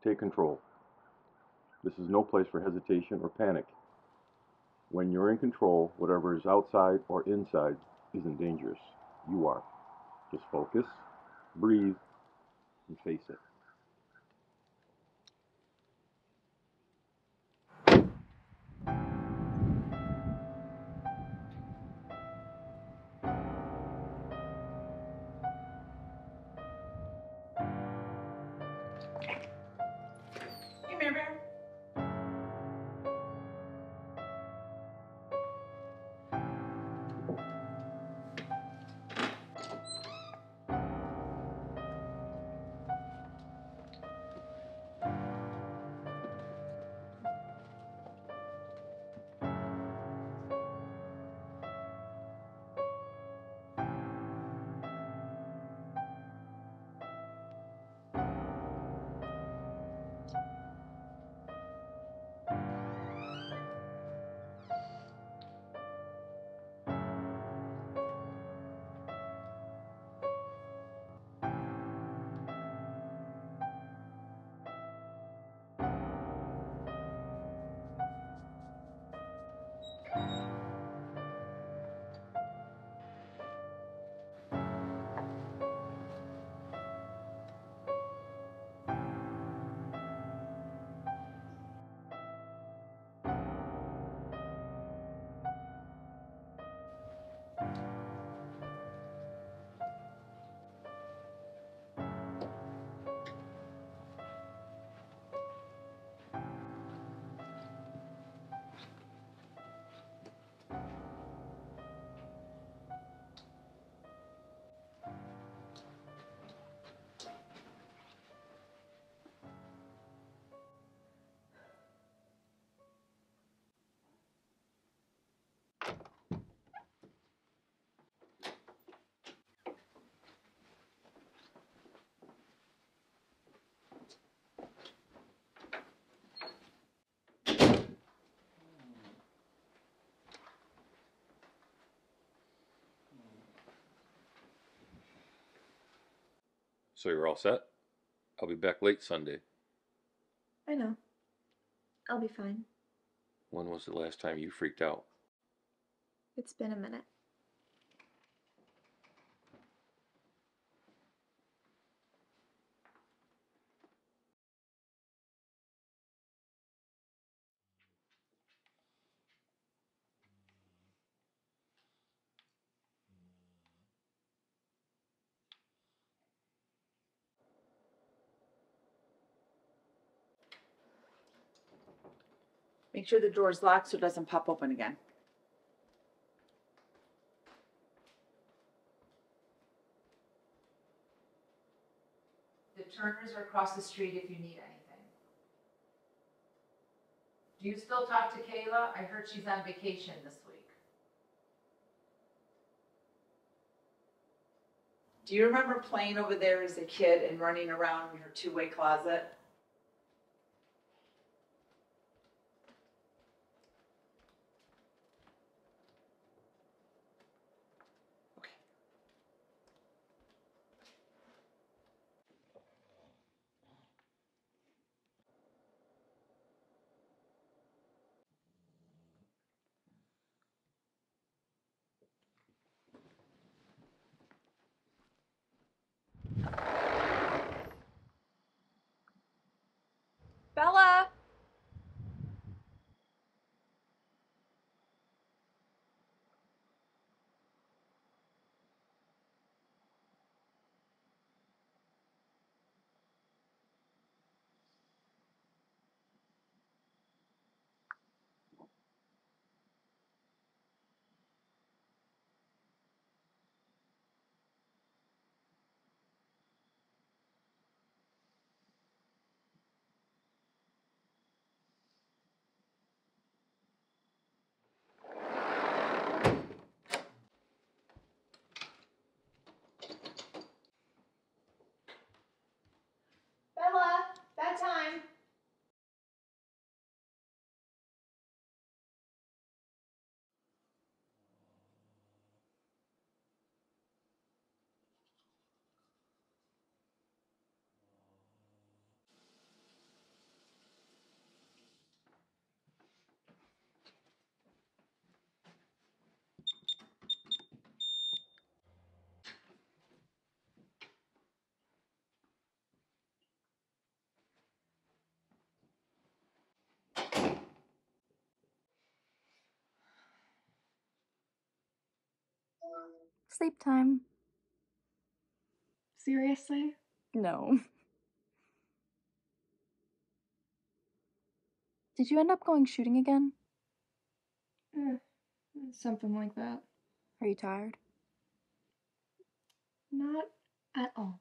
Take control. This is no place for hesitation or panic. When you're in control, whatever is outside or inside isn't dangerous. You are. Just focus, breathe, and face it. Hey, Mary Bear. So you're all set? I'll be back late Sunday. I know. I'll be fine. When was the last time you freaked out? It's been a minute. Make sure the door's locked so it doesn't pop open again. The Turners are across the street if you need anything. Do you still talk to Kayla? I heard she's on vacation this week. Do you remember playing over there as a kid and running around your two-way closet? Okay. Sleep time. Seriously? No. Did you end up going shooting again? Something like that. Are you tired? Not at all.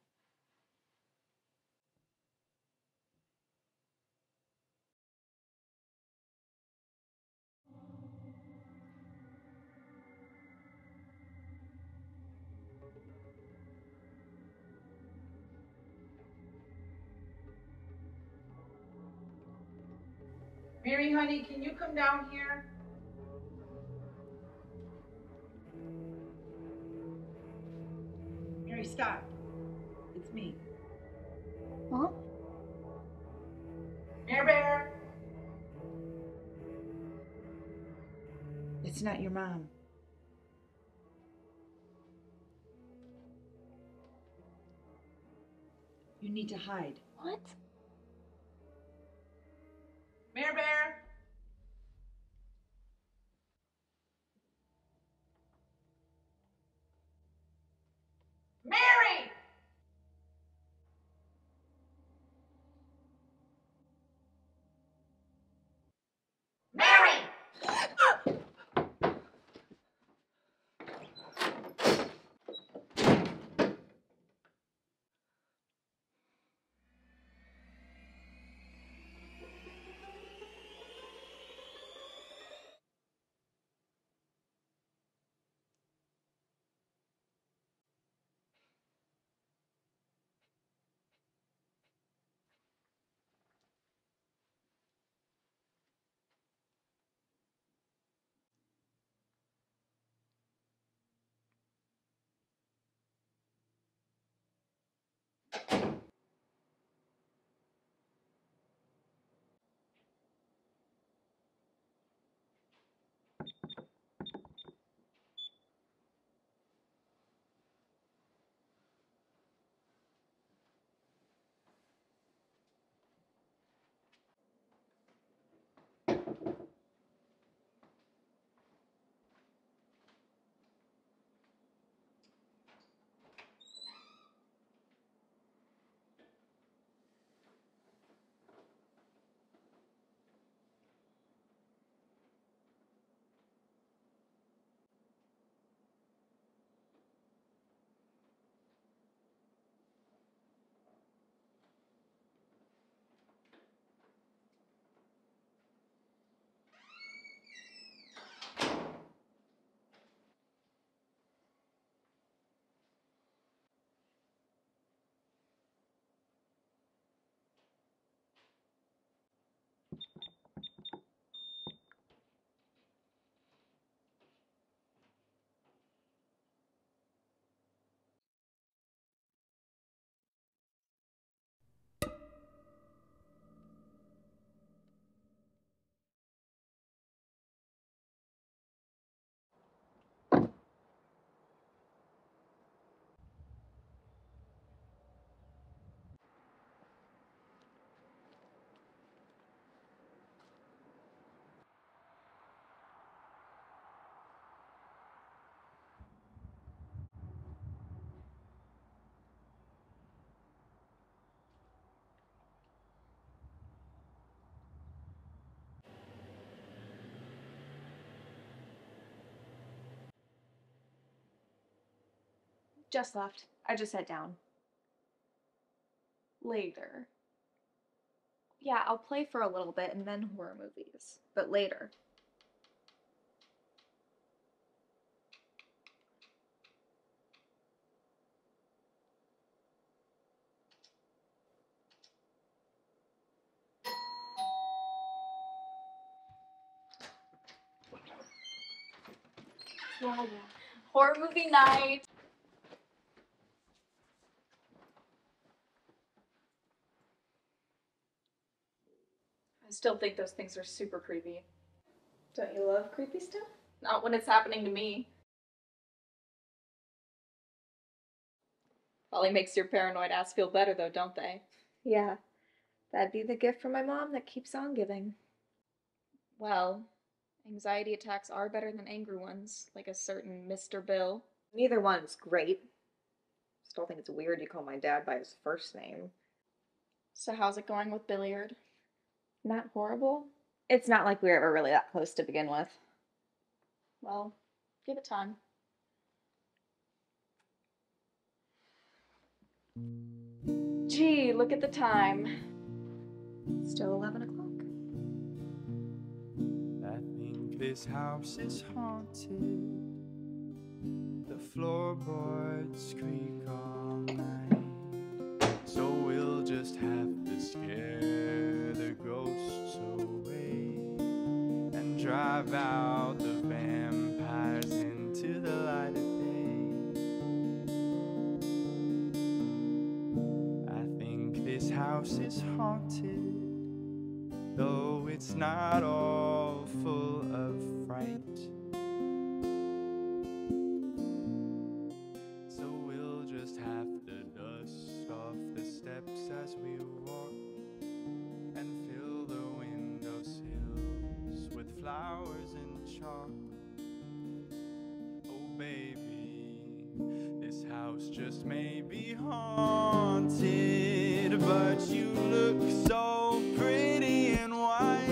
Mary, honey, can you come down here? Mary, stop. It's me. Huh? Mary Bear! It's not your mom. You need to hide. What? Mary Bear! Mary! Mary! Just left. I just sat down. Later. Yeah, I'll play for a little bit and then horror movies. But later. Yeah. Horror movie night. I still think those things are super creepy. Don't you love creepy stuff? Not when it's happening to me. Probably makes your paranoid ass feel better though, don't they? Yeah. That'd be the gift from my mom that keeps on giving. Well, anxiety attacks are better than angry ones, like a certain Mr. Bill. Neither one's great. Still think it's weird you call my dad by his first name. So how's it going with billiard? Not horrible. It's not like we were ever really that close to begin with. Well, give it time. Gee, look at the time. Still 11 o'clock. I think this house is haunted. The floorboards creak all night. So we'll just have to scare the ghosts away and drive out the vampires into the light of day. I think this house is haunted, though it's not all full of fright. So we'll just have to dust off the steps as we walk and fill the windowsills with flowers and chalk. Oh baby, this house just may be haunted, but you look so pretty and white.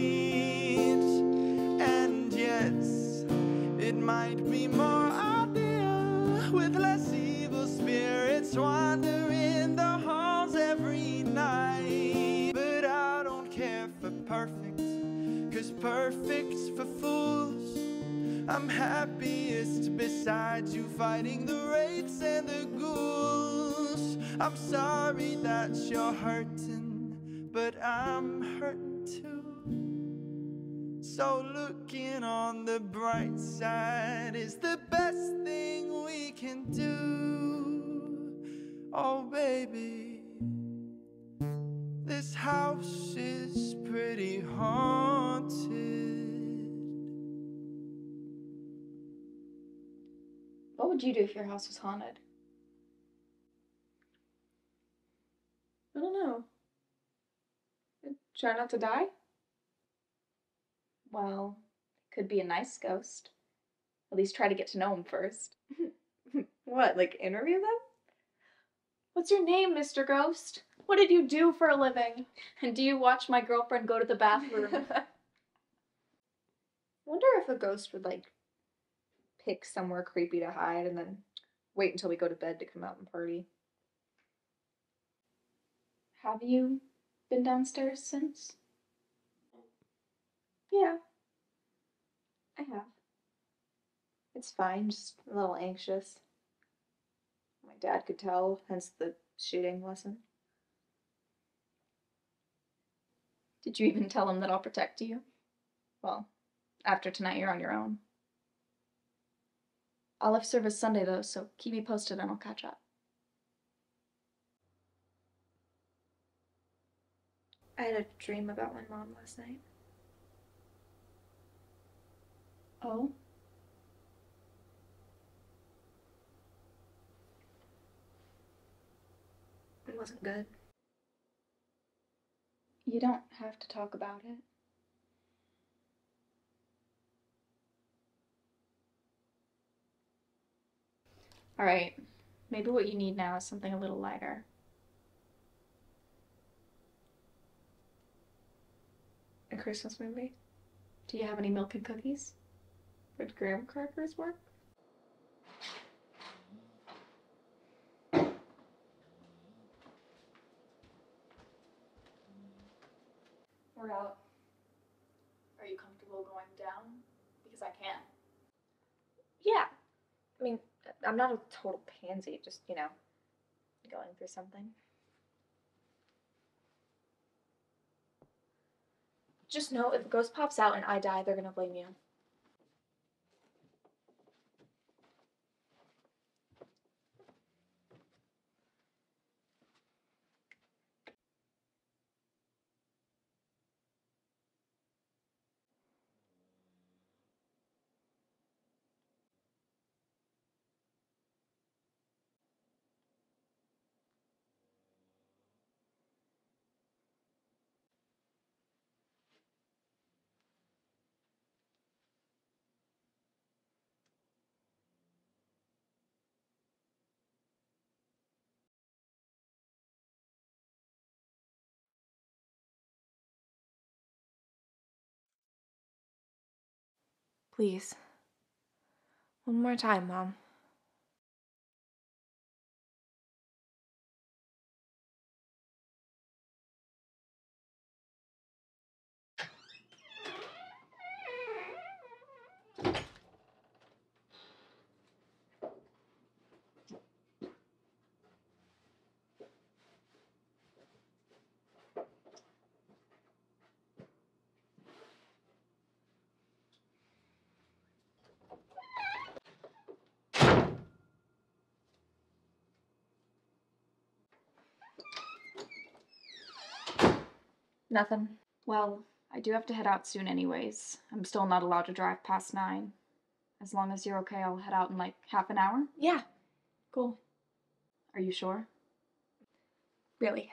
And yes, it might be more ideal with less evil spirits wandering the halls every night. But I don't care for perfect, 'cause perfect's for fools. I'm happiest beside you, fighting the wraiths and the ghouls. I'm sorry that you're hurting, but I'm hurting too. So looking on the bright side is the best thing we can do. Oh baby, this house is pretty haunted. What would you do if your house was haunted? I don't know. Try not to die? Well, could be a nice ghost. At least try to get to know him first. What, like interview them? What's your name, Mr. Ghost? What did you do for a living? And do you watch my girlfriend go to the bathroom? Wonder if a ghost would like pick somewhere creepy to hide and then wait until we go to bed to come out and party. Have you been downstairs since? Yeah, I have. It's fine, just a little anxious. My dad could tell, hence the shooting lesson. Did you even tell him that I'll protect you? Well, after tonight you're on your own. I'll have service Sunday though, so keep me posted and I'll catch up. I had a dream about my mom last night. Oh? It wasn't good. You don't have to talk about it. Alright, maybe what you need now is something a little lighter. A Christmas movie? Do you have any milk and cookies? Would graham crackers work? We're out. Are you comfortable going down? Because I can. Yeah. I mean, I'm not a total pansy, just, going through something. Just know if a ghost pops out and I die, they're gonna blame you. Please. One more time, Mom. Nothing. Well, I do have to head out soon anyways. I'm still not allowed to drive past 9. As long as you're okay, I'll head out in like half an hour. Yeah. Cool. Are you sure? Really.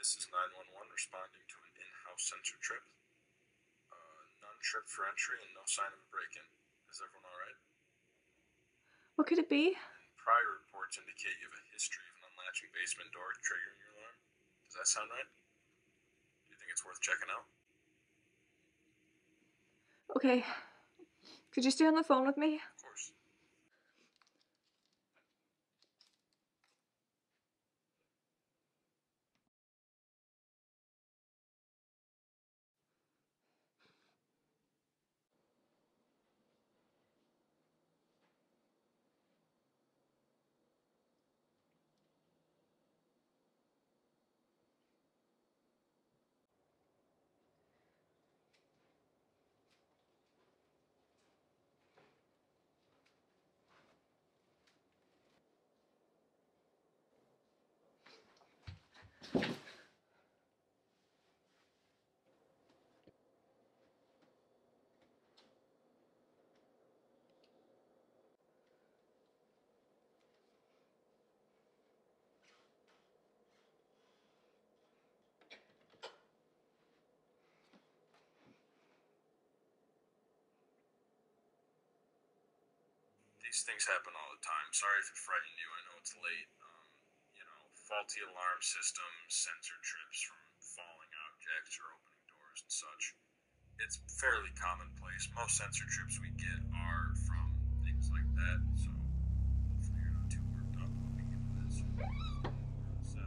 This is 911 responding to an in-house sensor trip. None tripped for entry and no sign of a break-in. Is everyone alright? What could it be? Prior reports indicate you have a history of an unlatching basement door triggering your alarm. Does that sound right? Do you think it's worth checking out? Okay. Could you stay on the phone with me? Of course. These things happen all the time. Sorry if it frightened you. I know it's late. Faulty alarm systems, sensor trips from falling objects or opening doors and such. It's fairly commonplace. Most sensor trips we get are from things like that, so hopefully you're not too worked up looking into this. Set.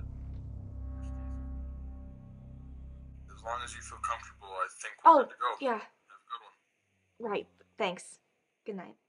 As long as you feel comfortable, I think we're good to go. Yeah. Have a good one. Right. Thanks. Good night.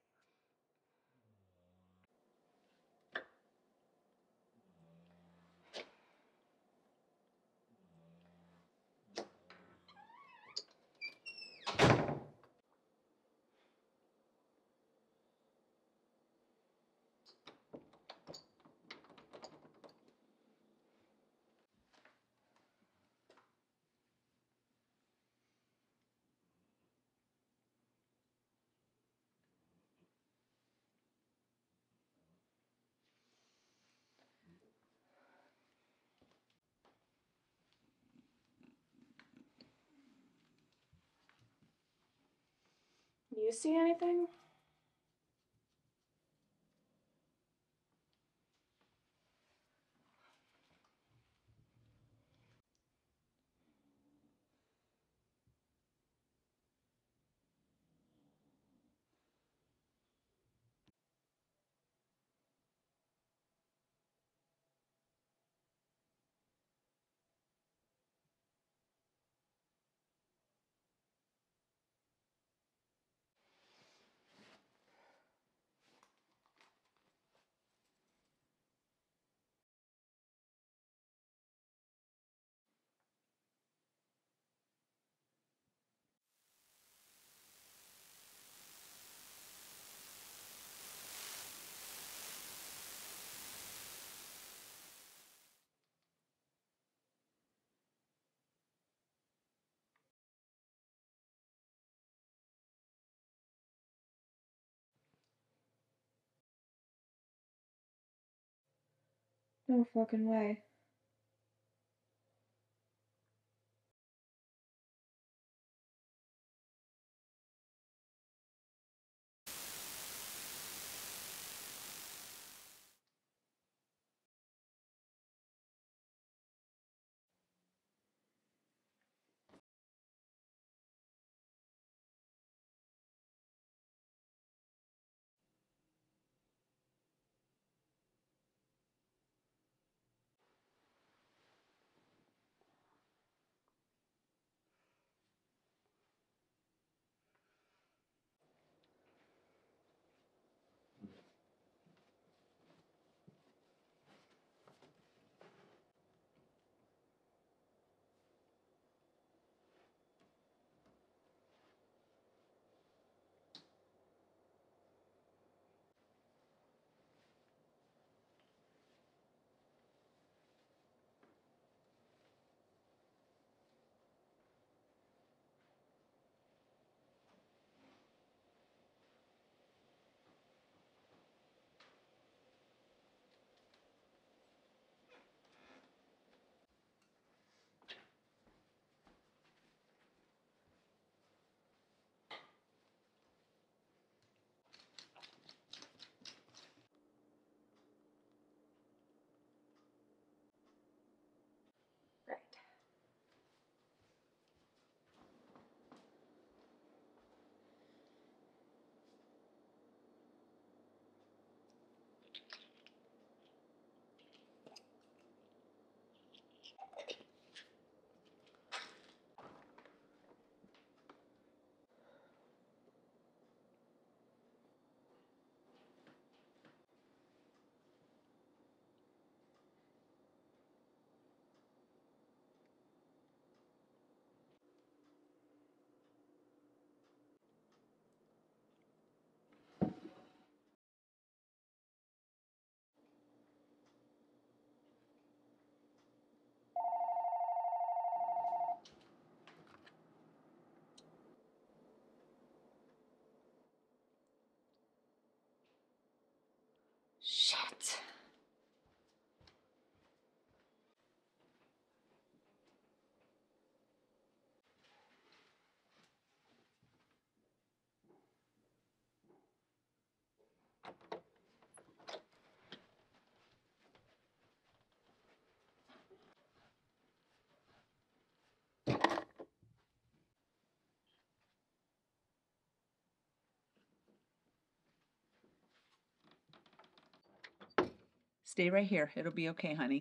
You see anything? No fucking way. Stay right here. It'll be okay, honey.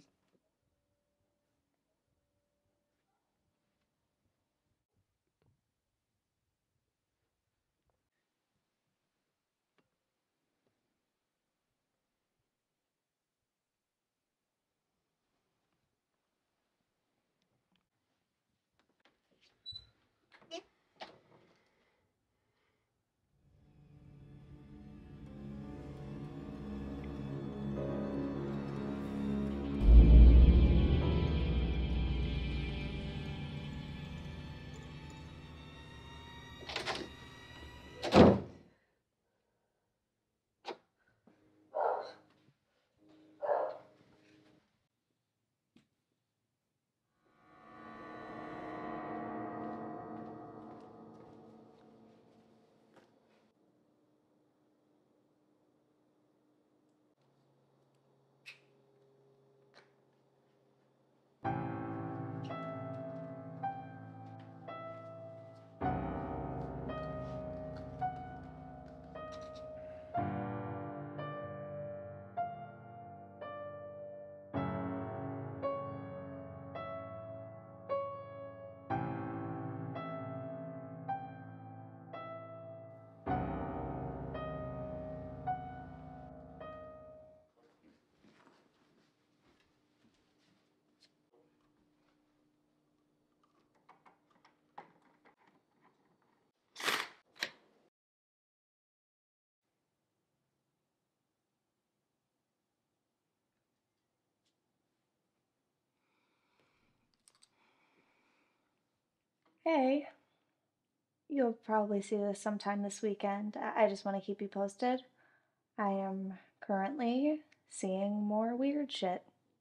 Hey, you'll probably see this sometime this weekend. I just want to keep you posted. I am currently seeing more weird shit.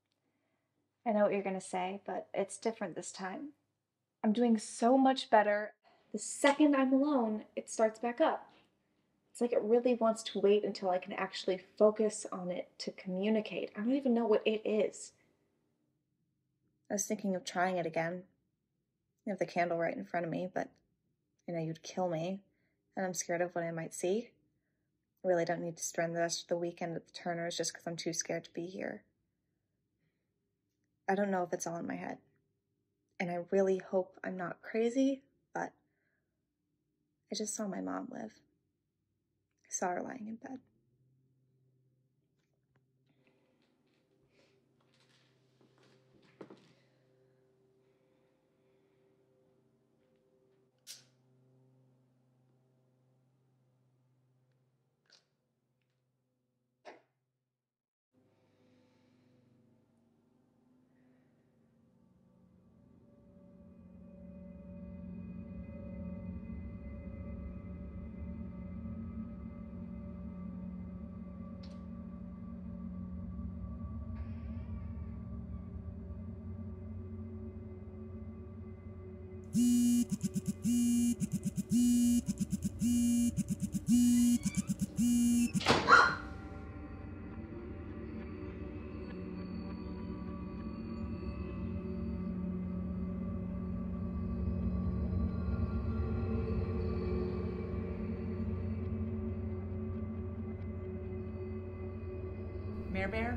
I know what you're gonna say, but it's different this time. I'm doing so much better. The second I'm alone, it starts back up. It's like it really wants to wait until I can actually focus on it to communicate. I don't even know what it is. I was thinking of trying it again. You have the candle right in front of me, but I know you'd kill me, and I'm scared of what I might see. I really don't need to spend the rest of the weekend at the Turners just because I'm too scared to be here. I don't know if it's all in my head, and I really hope I'm not crazy, but I just saw my mom live. I saw her lying in bed. Mare Bear?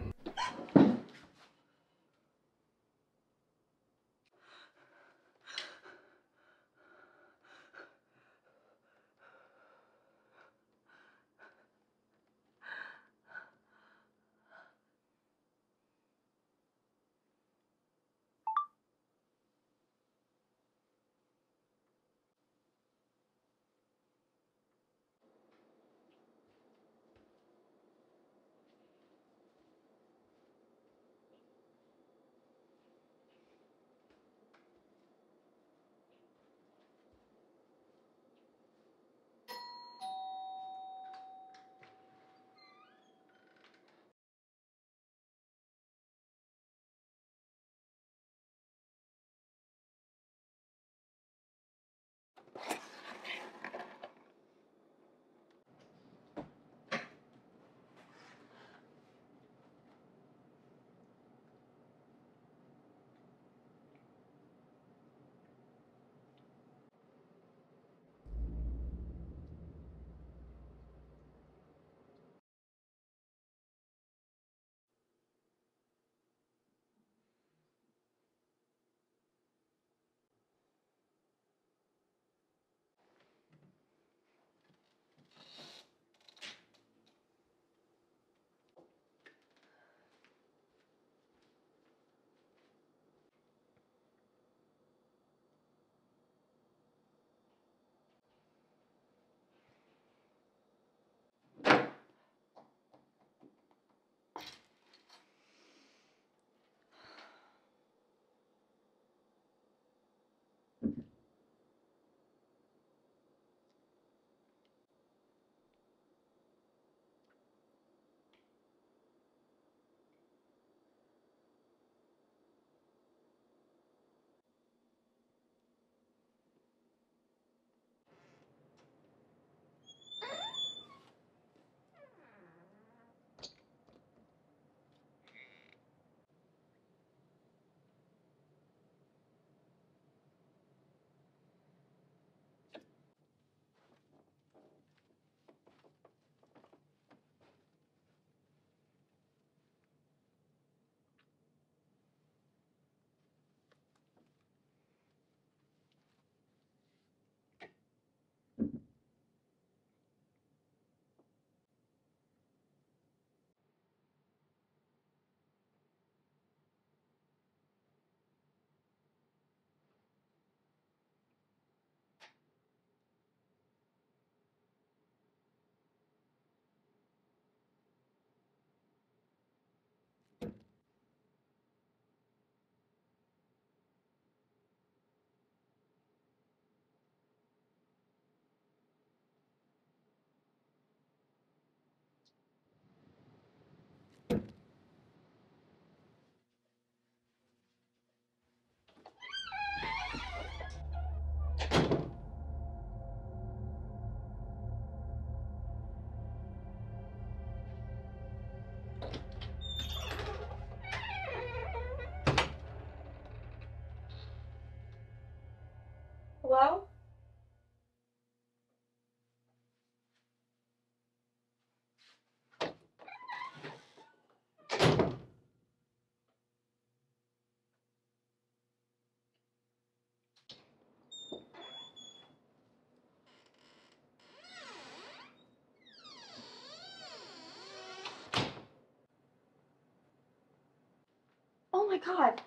my god.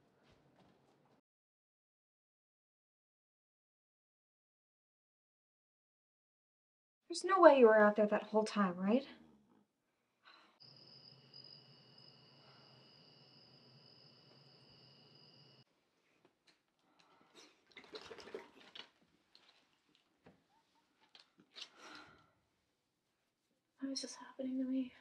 There's no way you were out there that whole time, right? Why is this happening to me?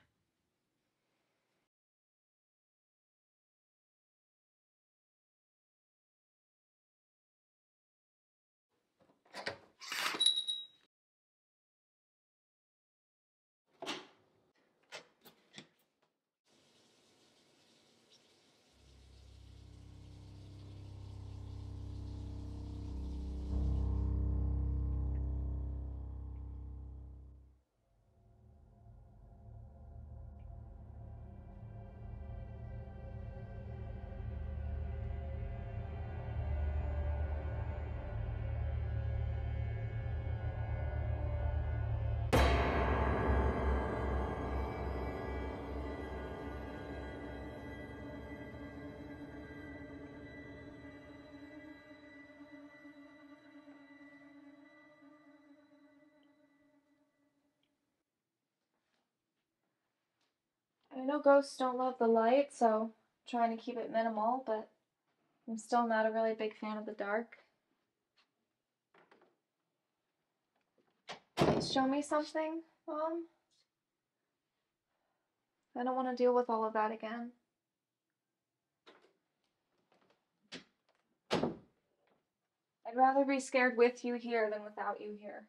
I know ghosts don't love the light, so I'm trying to keep it minimal, but I'm still not a really big fan of the dark. Show me something, Mom? I don't want to deal with all of that again. I'd rather be scared with you here than without you here.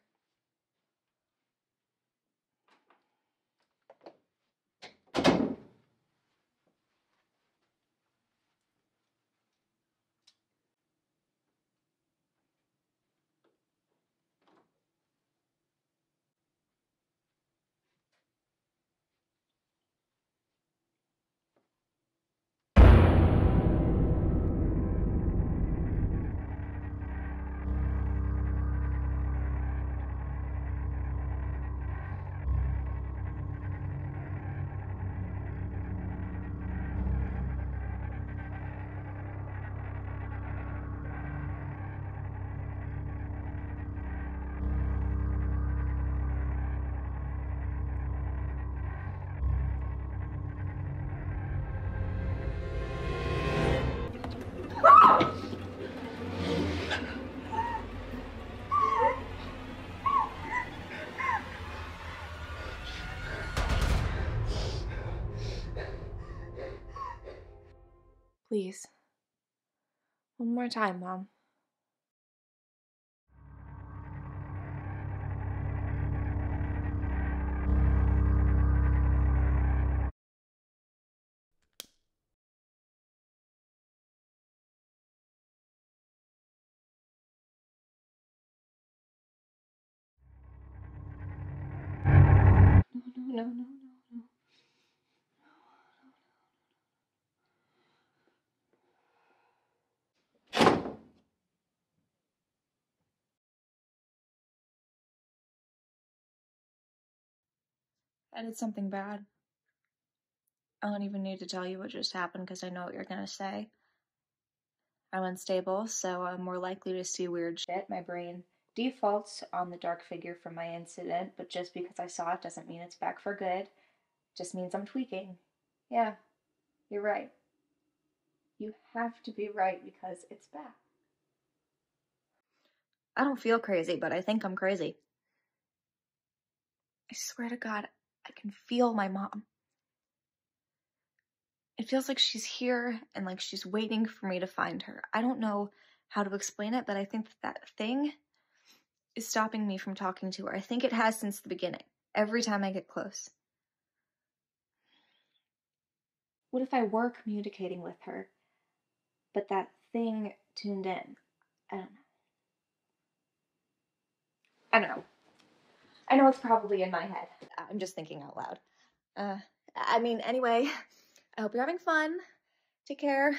Please. One more time, Mom. No. I did something bad. I don't even need to tell you what just happened because I know what you're gonna say. I'm unstable, so I'm more likely to see weird shit. My brain defaults on the dark figure from my incident, but just because I saw it doesn't mean it's back for good. It just means I'm tweaking. Yeah, you're right. You have to be right because it's back. I don't feel crazy, but I think I'm crazy. I swear to God, I can feel my mom. It feels like she's here and like she's waiting for me to find her. I don't know how to explain it, but I think that thing is stopping me from talking to her. I think it has since the beginning, every time I get close. What if I were communicating with her, but that thing tuned in? I don't know. I don't know. I know it's probably in my head. I'm just thinking out loud. Anyway, I hope you're having fun. Take care.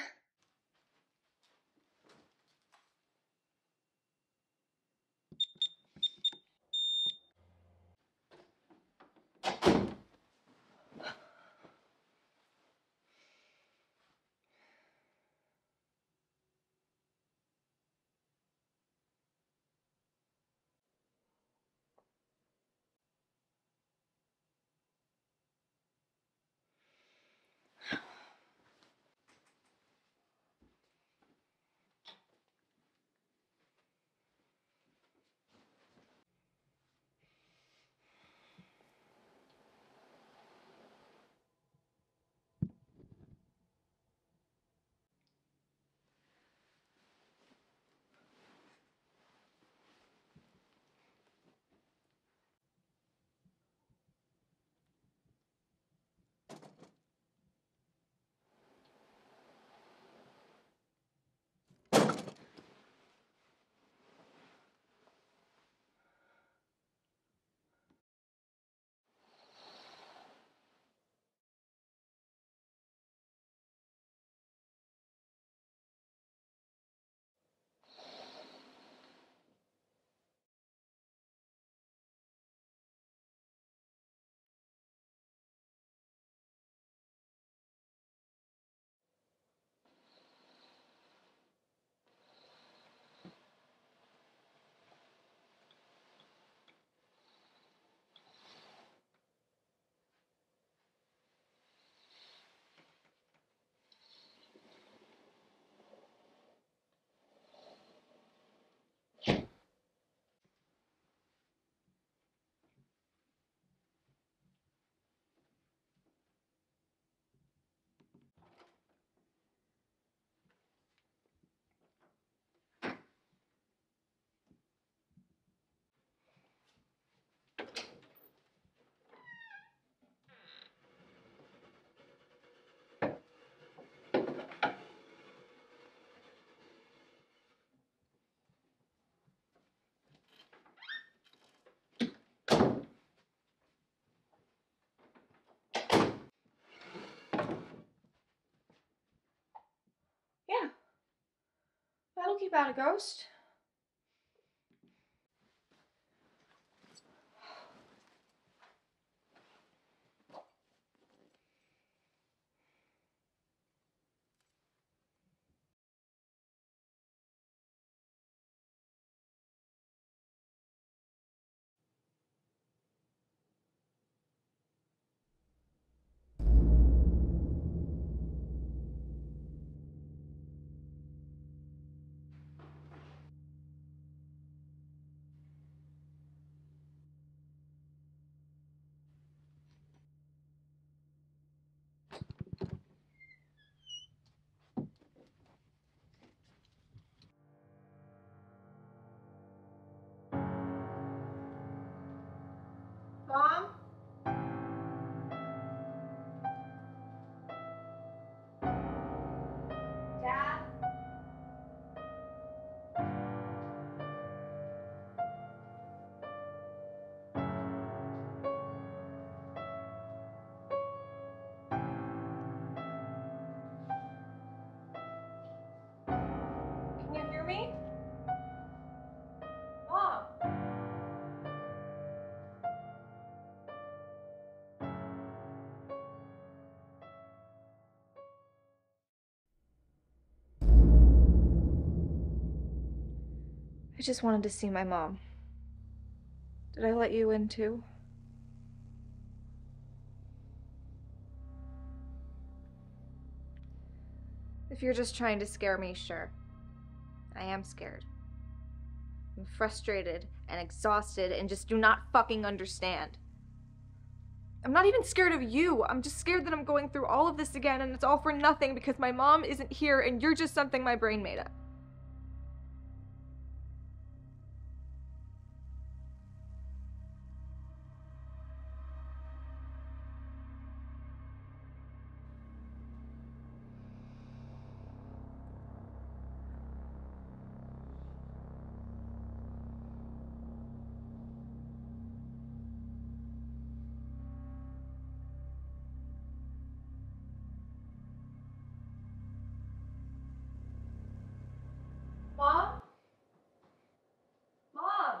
about it, Ghost. Mom? Dad? Can you hear me? Mom? I just wanted to see my mom. Did I let you in too? If you're just trying to scare me, sure. I am scared. I'm frustrated and exhausted and just do not fucking understand. I'm not even scared of you. I'm just scared that I'm going through all of this again and it's all for nothing because my mom isn't here and you're just something my brain made up. Mom? Mom?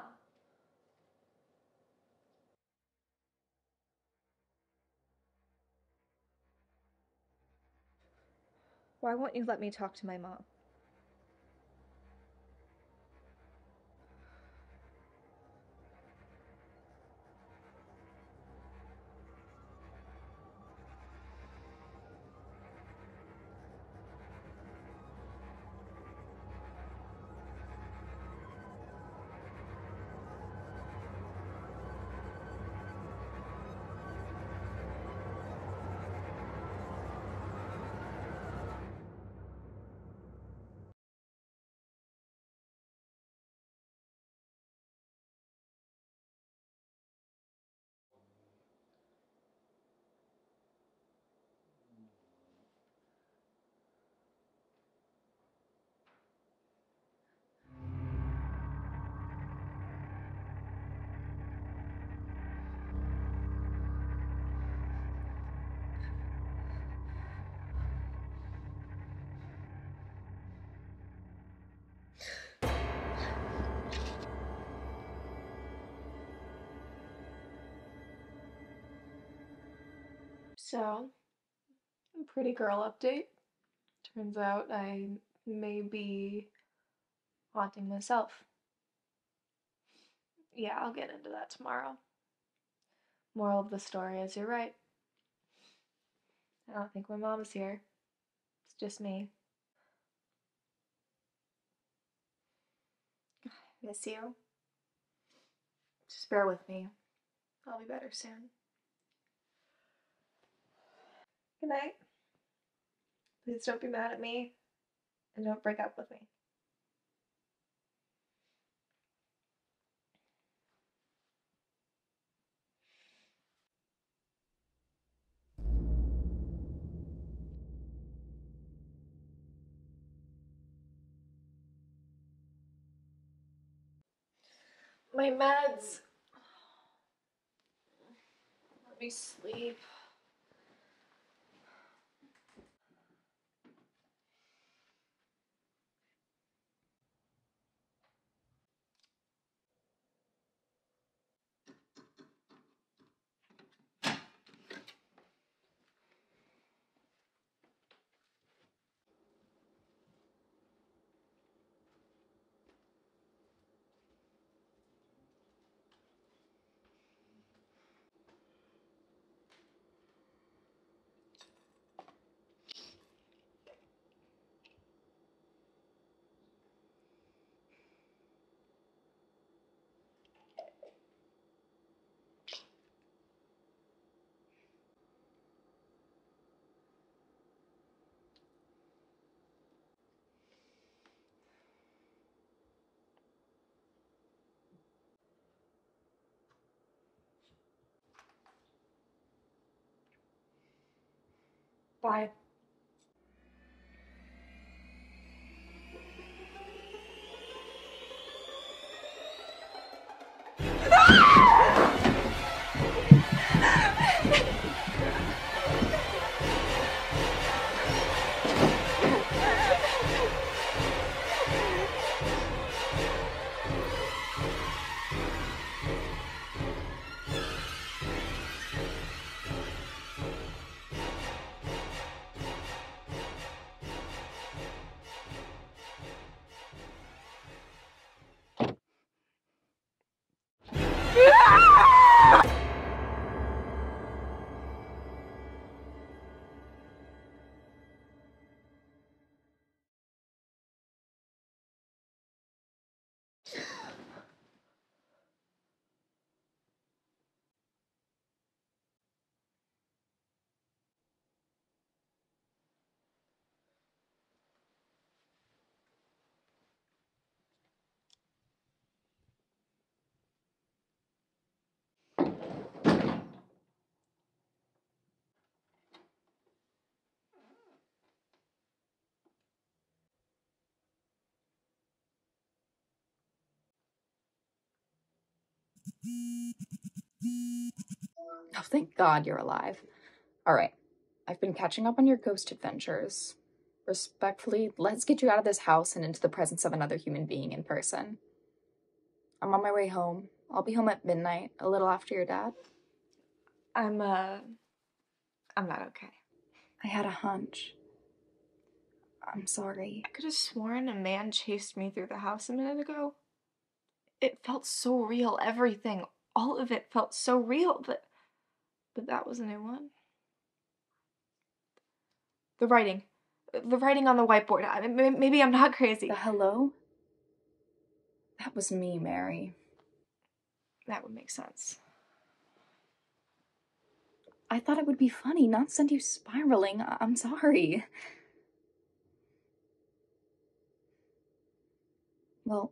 Why won't you let me talk to my mom? So, pretty girl update. Turns out I may be haunting myself. Yeah, I'll get into that tomorrow. Moral of the story is you're right. I don't think my mom is here. It's just me. Miss you. Just bear with me. I'll be better soon. Good night. Please don't be mad at me. And don't break up with me. My meds. Let me sleep. Bye. Oh, thank God you're alive. All right, I've been catching up on your ghost adventures. Respectfully, let's get you out of this house and into the presence of another human being in person. I'm on my way home. I'll be home at midnight, a little after your dad. I'm not okay. I had a hunch. I'm sorry. I could have sworn a man chased me through the house a minute ago. It felt so real, everything. All of it felt so real, but that was a new one. The writing. The writing on the whiteboard. Maybe I'm not crazy. The hello? That was me, Mary. That would make sense. I thought it would be funny, not send you spiraling. I'm sorry. Well,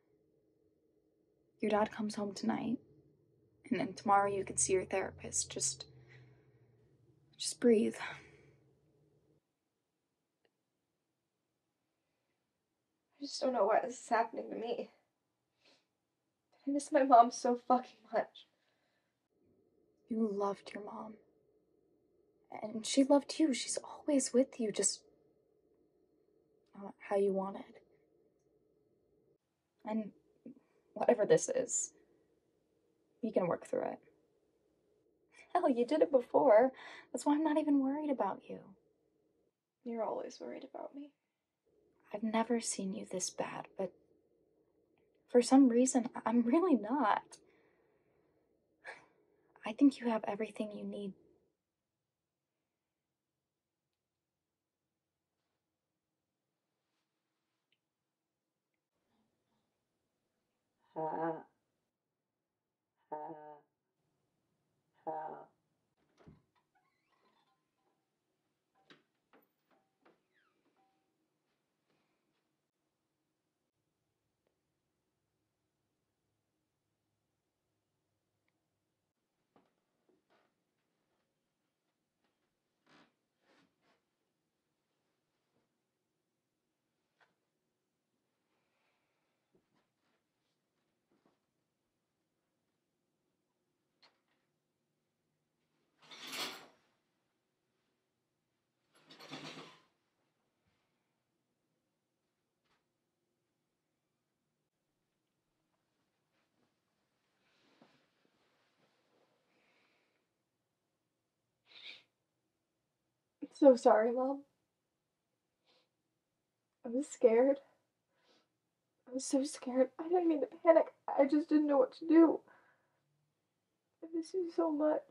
your dad comes home tonight, and then tomorrow you could see your therapist. Just breathe. I just don't know why this is happening to me. I miss my mom so fucking much. You loved your mom. And she loved you. She's always with you, just not how you wanted. And whatever this is, you can work through it. Hell, you did it before. That's why I'm not even worried about you. You're always worried about me. I've never seen you this bad, but for some reason, I'm really not. I think you have everything you need. I'm so sorry, Mom. I was scared. I was so scared. I didn't mean to panic. I just didn't know what to do. I miss you so much.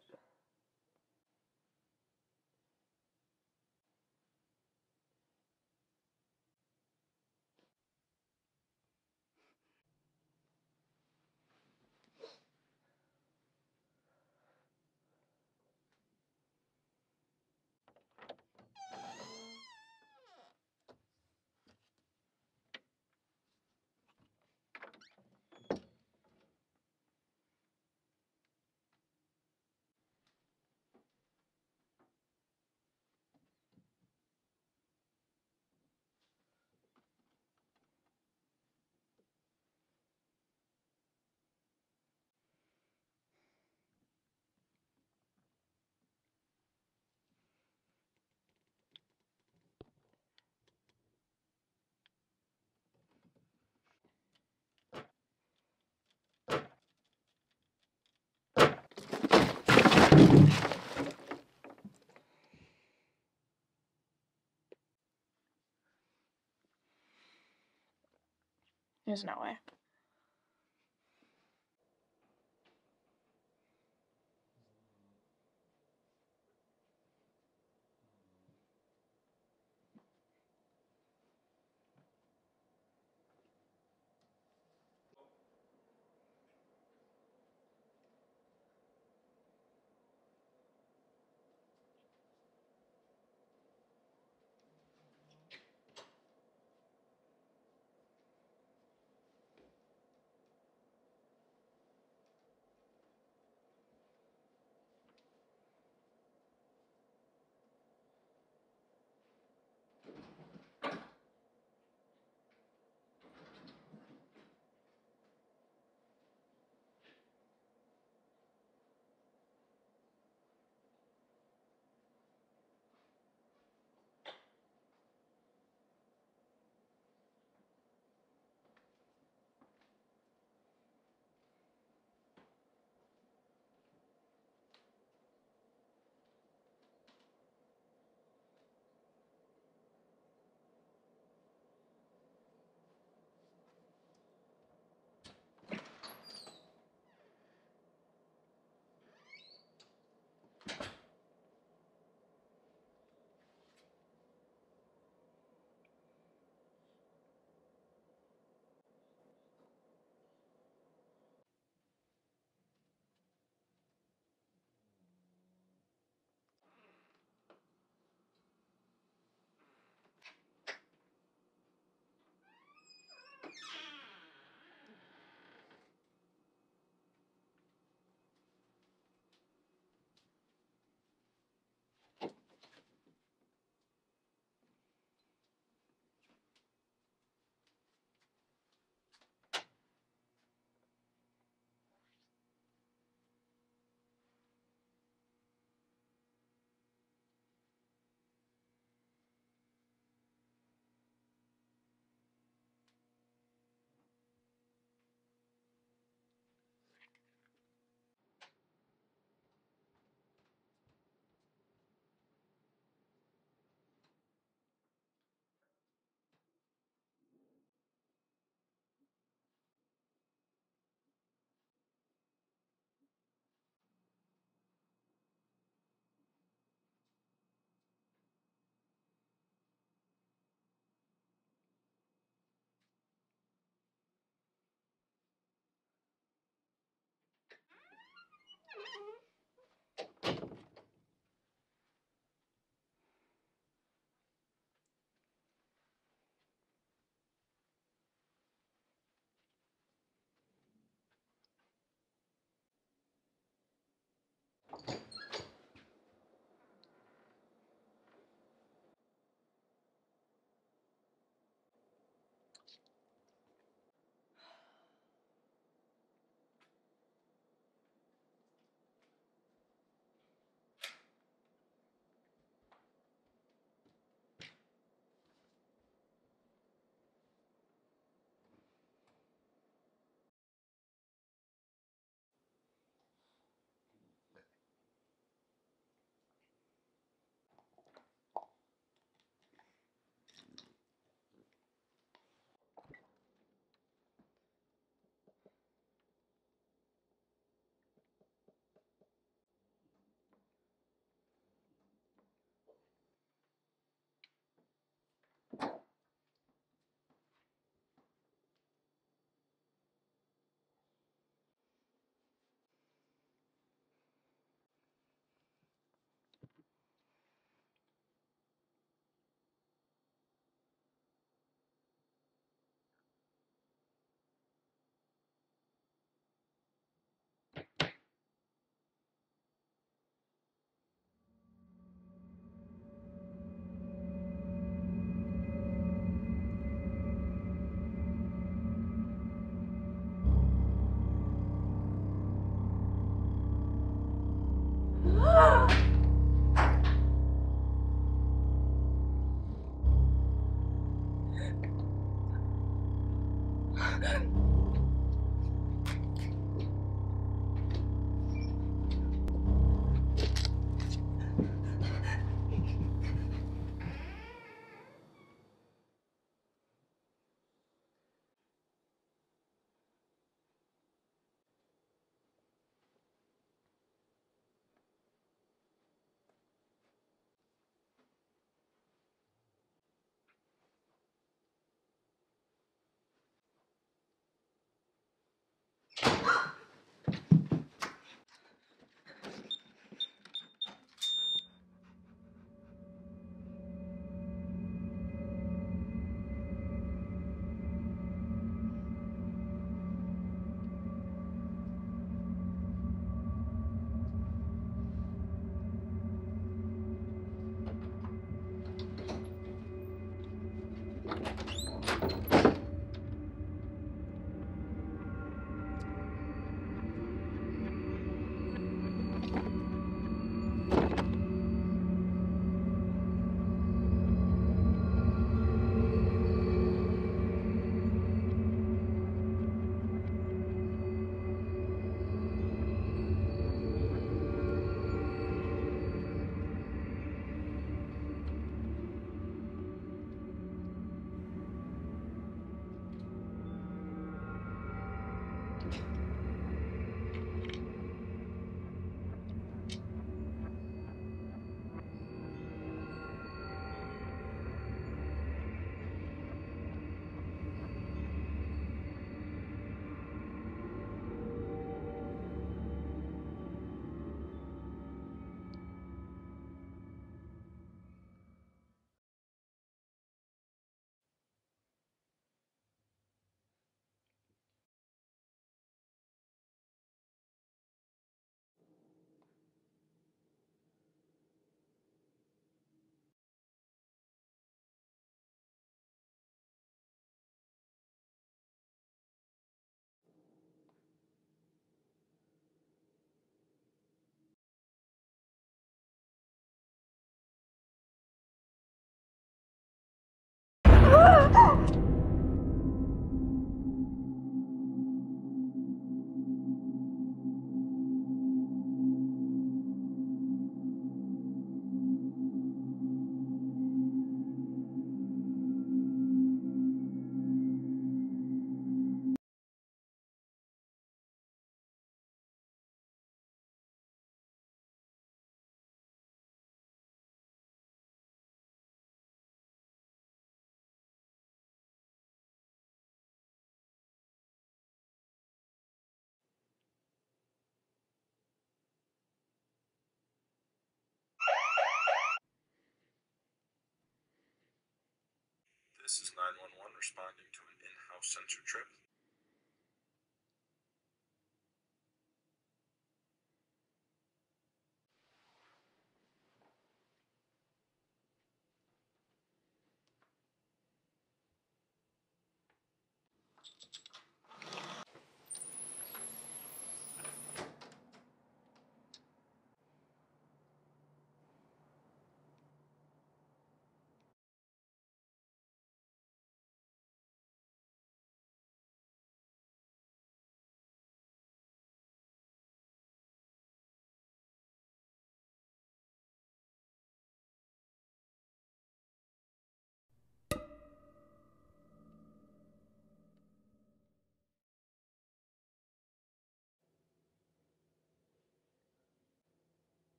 There's no way. This is 911 responding to an in-house sensor trip.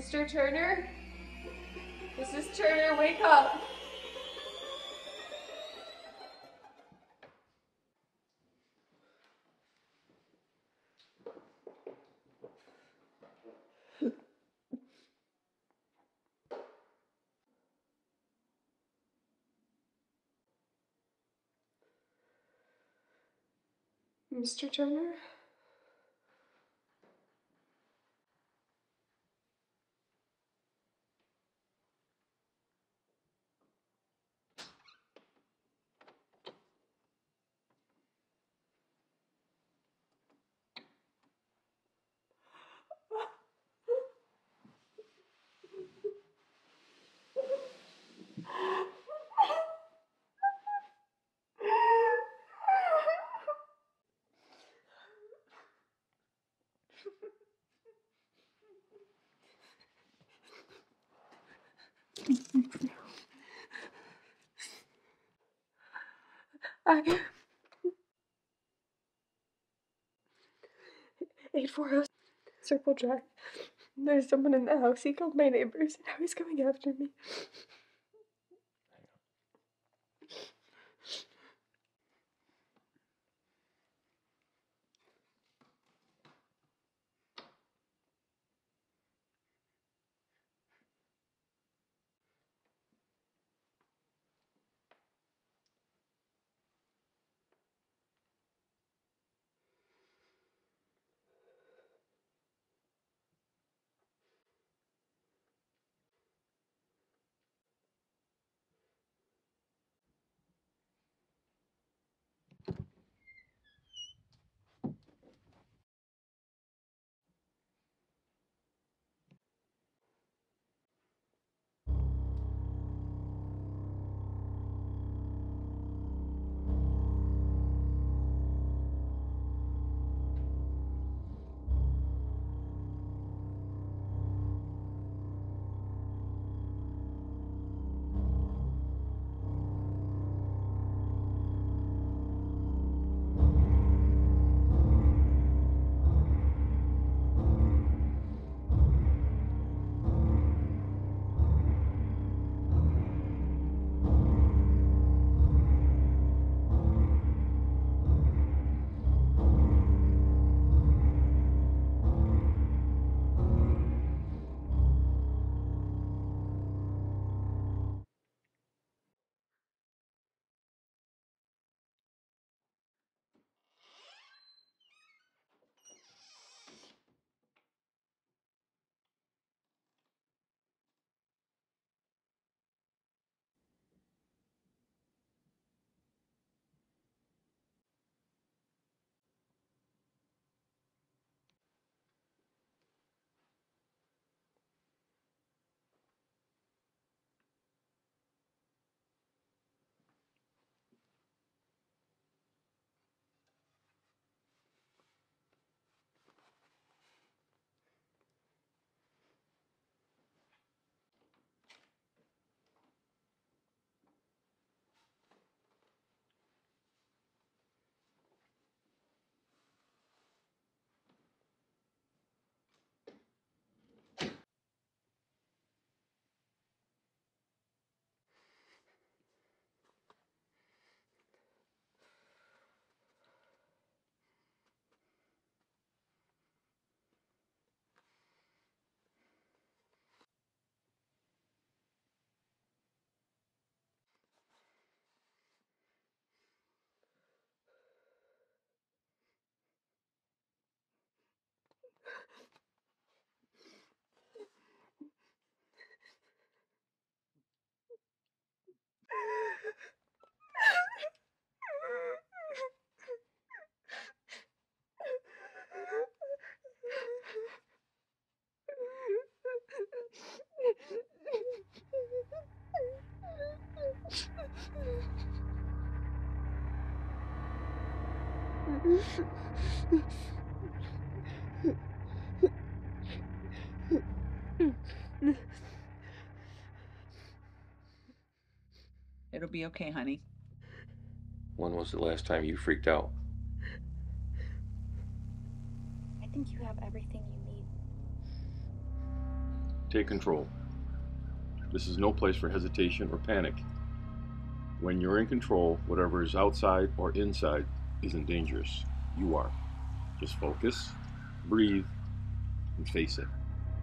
Mr. Turner? Mrs. Turner, wake up! Mr. Turner? I 840 Circle Drive. There's someone in the house. He called my neighbors and now he's coming after me. It'll be okay, honey. When was the last time you freaked out? I think you have everything you need. take control. This is no place for hesitation or panic. When you're in control, whatever is outside or inside isn't dangerous. You are. Just focus, breathe, and face it.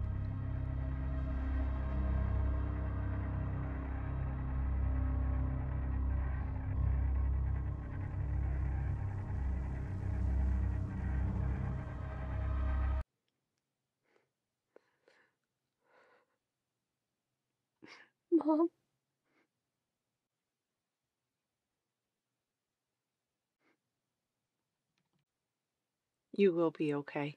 Mom. You will be okay.